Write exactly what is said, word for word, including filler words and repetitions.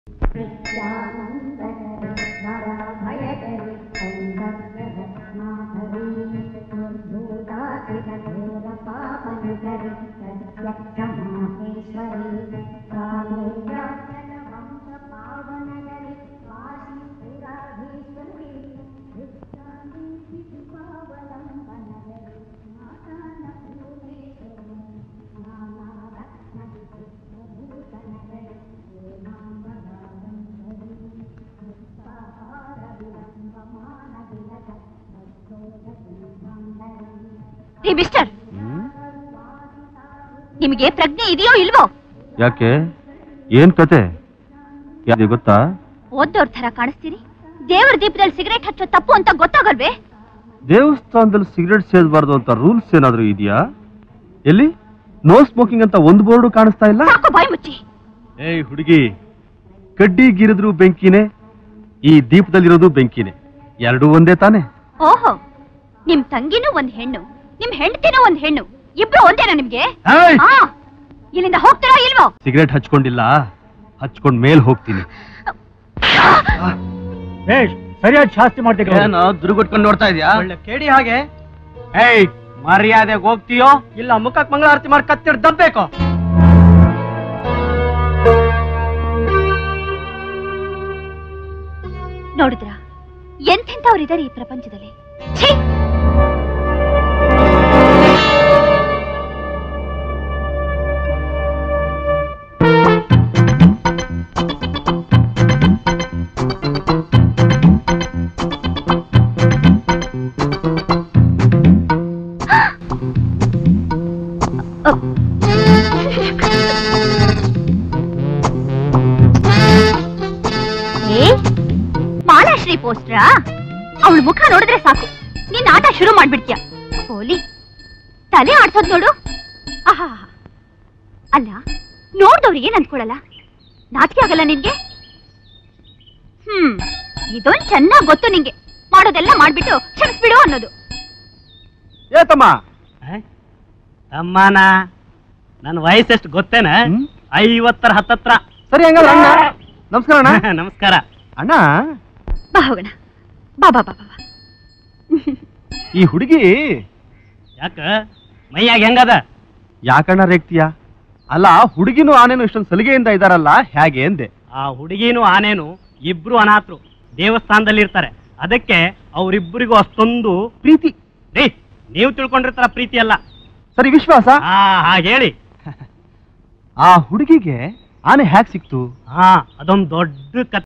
Mister, ನಿಮಗೆ ಪ್ರಜ್ಞೆ ಇದೆಯೋ ಇಲ್ವೋ? ಯಾಕೆ, ಏನ್ ಕತೆ? ಯಾವ್ದು ಗೊತ್ತಾ? ಓದ್ದವ್ರ ತರ ಕಾಣಿಸ್ತೀರಿ. ದೇವರ ದೀಪದಲ್ಲಿ ಸಿಗರೇಟ್ ಹಚ್ಚೋ ತಪ್ಪು ಅಂತ ಗೊತ್ತಾಗಲ್ವೇ? ದೇವಸ್ಥಾನದಲ್ಲಿ ಸಿಗರೇಟ್ ಸೇದಬಾರ್ದು ಅಂತ ರೂಲ್ಸ್ ಏನಾದ್ರೂ ಇದೆಯಾ? ಎಲ್ಲಿ ನೋ ಸ್ಮೋಕಿಂಗ್ ಅಂತ ಒಂದು ಬೋರ್ಡು ಕಾಣಿಸ್ತಾ ಇಲ್ಲ. ಸಾಕು, ಬಾಯಿ ಮುಚ್ಚಿ. ಏಯ್ ಹುಡುಗಿ, ಕಡ್ಡಿ ಗಿರಿದ್ರು ಬೆಂಕಿನೇ, ಈ ದೀಪದಲ್ಲಿರೋದು ಬೆಂಕಿನೇ, ಎರಡೂ ಒಂದೇ ತಾನೆ? ಓಹೋ, ನಿಮ್ ತಂಗಿನೂ ಒಂದ್ ಹೆಣ್ಣು, ನಿಮ್ ಹೆಂಡತಿನೂ ಒಂದ್ ಹೆಣ್ಣು, ಇಬ್ರು ಒಂದೇನಾ ನಿಮ್ಗೆ? ಇಲ್ಲಿಂದ ಹೋಗ್ತೀರಾ ಇಲ್ವೋ? ಸಿಗರೇಟ್ ಹಚ್ಕೊಂಡಿಲ್ಲ, ಹಚ್ಕೊಂಡ್ ಮೇಲ್ ಹೋಗ್ತೀನಿ. ಸರಿಯಾದ ಶಾಸ್ತಿ ಮಾಡ್ತೀವಿ. ದುರ್ಗೊಟ್ಕೊಂಡು ನೋಡ್ತಾ ಇದೀಯಾ? ಒಳ್ಳೆ ಕೇಳಿ ಹಾಗೆ. ಏಯ್, ಮರ್ಯಾದೆಗೆ ಹೋಗ್ತೀಯೋ ಇಲ್ಲ ಮುಖಕ್ ಮಂಗಳಾರತಿ ಮಾಡಿ ಕತ್ತಿಡ್ ದಬ್ಬೇಕು. ನೋಡಿದ್ರ ಎಂತೆಂಥವ್ರಿದ್ದಾರೆ ಈ ಪ್ರಪಂಚದಲ್ಲಿ. ಮಾಲಾಶ್ರೀ ಪೋಸ್ಟ್ರಾ? ಅವಳ ಮುಖ ನೋಡಿದ್ರೆ ಸಾಕು ನಿನ್ನ ಆಟ ಶುರು ಮಾಡ್ಬಿಡ್ತೀಯ. ಹೋಲಿ ತಲೆ ಆಡ್ಸೋದ್ ನೋಡು. ಆಹಾ, ಅಲ್ಲ ನೋಡ್ದವ್ರಿಗೆ ಏನ್ ಅಂದ್ಕೊಳಲ್ಲ? ನಾಚಿಕೆ ಆಗಲ್ಲ ನಿನ್ಗೆ? ಹ್ಮ್, ಇದೊಂದ್ ಚೆನ್ನಾಗ್ ಗೊತ್ತು ನಿಂಗೆ. ಮಾಡೋದೆಲ್ಲ ಮಾಡ್ಬಿಟ್ಟು ಕ್ಷಮಿಸ್ಬಿಡು ಅನ್ನೋದು. ಏ ತಮ್ಮ, ತಮ್ಮನ ನನ್ನ ವಯಸ್ಸೆಷ್ಟು ಗೊತ್ತೇನ? ಐವತ್ತರ ಹತ್ತತ್ರ. ಸರಿ, ಹಂಗಲ್ಲ ಅಣ್ಣ. ನಮಸ್ಕಾರ ಅಣ್ಣ. ನಮಸ್ಕಾರ ಅಣ್ಣ. ಬಾ ಹೋಗೋಣ. ಬಾ ಬಾ ಬಾ ಬಾ. ಈ ಹುಡುಗಿ ಯಾಕ ಮೈಯಾಗ ಹೆಂಗದ? ಯಾಕಣ್ಣ ರೇಗ್ತೀಯ? ಅಲ್ಲ, ಹುಡುಗಿನೂ ಆನೇನು ಇಷ್ಟೊಂದು ಸಲಿಗೆಯಿಂದ ಇದಾರಲ್ಲ, ಹೇಗೆ ಎಂದೆ? ಆ ಹುಡುಗಿನೂ ಆನೇನು ಇಬ್ರು ಅನಾಥರು ದೇವಸ್ಥಾನದಲ್ಲಿ ಇರ್ತಾರೆ. ಅದಕ್ಕೆ ಅವರಿಬ್ಬರಿಗೂ ಅಷ್ಟೊಂದು ಪ್ರೀತಿ. ರೀ, ನೀವು ತಿಳ್ಕೊಂಡಿರ್ತಾರ ಪ್ರೀತಿ ಅಲ್ಲ. ಸರಿ, ವಿಶ್ವಾಸ. ಹಾ ಹಾಗೆ ಹೇಳಿ. ಆ ಹುಡುಗಿಗೆ ಆನೆ ಹ್ಯಾಕ್ ಸಿಕ್ತು? ಹಾ, ಅದೊಂದು ದೊಡ್ಡ